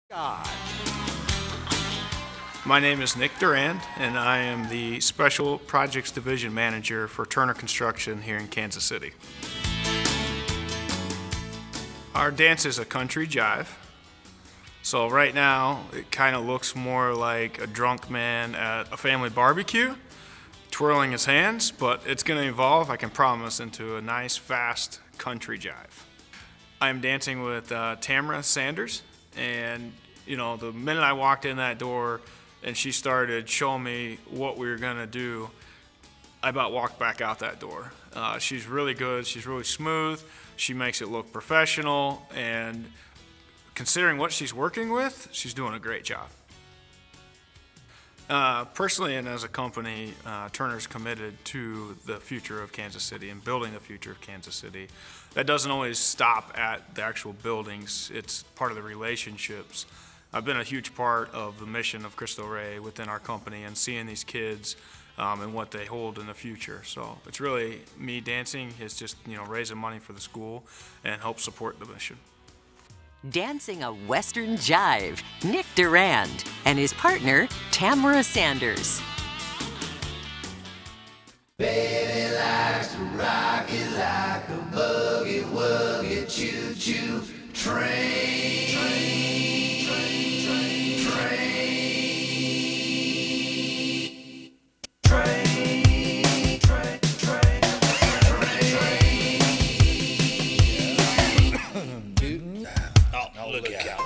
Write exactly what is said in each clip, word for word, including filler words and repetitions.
God. My name is Nick Durand, and I am the Special Projects Division Manager for Turner Construction here in Kansas City. Our dance is a country jive. So right now, it kind of looks more like a drunk man at a family barbecue, twirling his hands, but it's going to evolve, I can promise, into a nice, fast country jive. I'm dancing with uh, Tamara Sanders, and you know, the minute I walked in that door and she started showing me what we were going to do, I about walked back out that door. Uh, she's really good, she's really smooth, she makes it look professional, and considering what she's working with, she's doing a great job. Uh, personally and as a company, uh, Turner's committed to the future of Kansas City and building the future of Kansas City. That doesn't always stop at the actual buildings, it's part of the relationships. I've been a huge part of the mission of Cristo Rey within our company and seeing these kids um, and what they hold in the future. So it's really me dancing is just, you know, raising money for the school and help support the mission. Dancing a Western jive, Nick Durand and his partner, Tamara Sanders. Baby likes to rock it like a boogie woogie choo choo train. Train, train, train, train, train, train, train. Dude, oh, look out.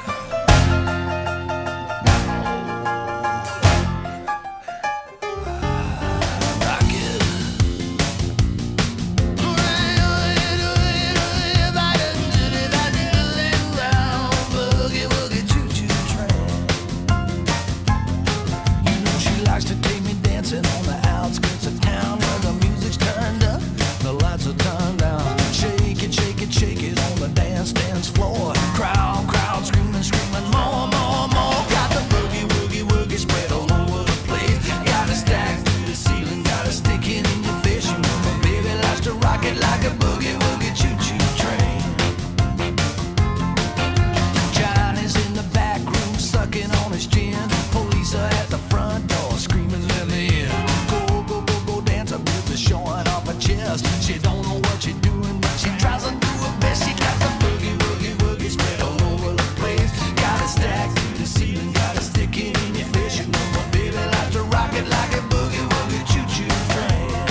She don't know what she's doing, but she tries to do her best. She got the boogie, woogie, woogie spread all over the place. Got it stacked to the ceiling, got it sticking in your face. You know my baby likes to rock it like a boogie, woogie, choo-choo train.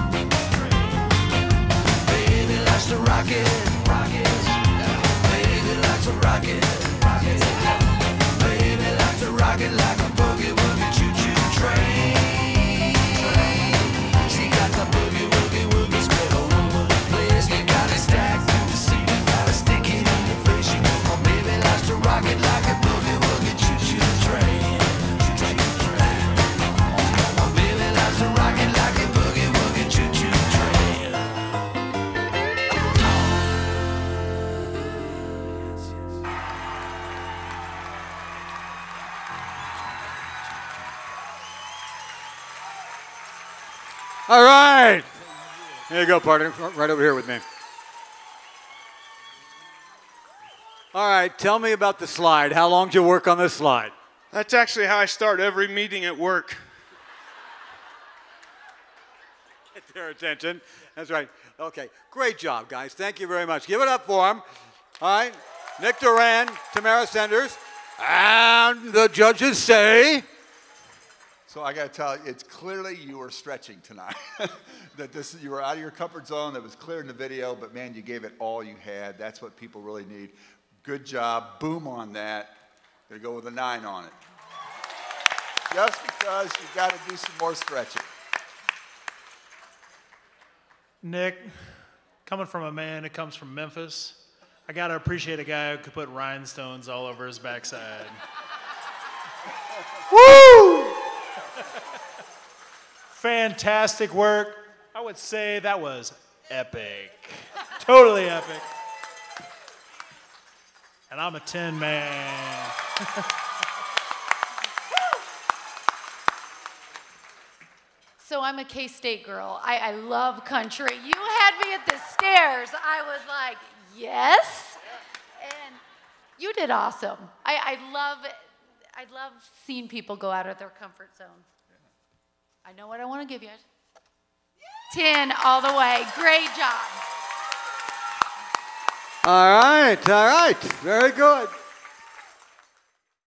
Baby likes to rock it, rock it. Baby likes to rock it, rock it. Baby likes to rock it like a boogie, woogie, choo-choo train. She got the boogie, woogie, woogie spread all over the place. You got it stacked to the ceiling, got it sticking in your face. You know my baby likes to rock it like a boogie, woogie, choo-choo train. My baby likes to rock it like a boogie, woogie, choo-choo train. All right. There you go, partner. Right over here with me. All right, tell me about the slide. How long did you work on this slide? That's actually how I start every meeting at work. Get their attention. That's right. Okay, great job, guys. Thank you very much. Give it up for them. All right, Nick Durand, Tamara Sanders, and the judges say... So I got to tell you, it's clearly you were stretching tonight. That this, you were out of your comfort zone. That was clear in the video, but man, you gave it all you had. That's what people really need. Good job. Boom on that. Gonna go with a nine on it. Just because you got to do some more stretching. Nick, coming from a man who comes from Memphis, I got to appreciate a guy who could put rhinestones all over his backside. Woo! Fantastic work. I would say that was epic. Totally epic. And I'm a ten man. So I'm a K-State girl. I, I love country. You had me at the stairs. I was like, yes. And You did awesome. I, I love I love seeing people go out of their comfort zone. I know what I want to give you. ten all the way. Great job. All right, all right. Very good.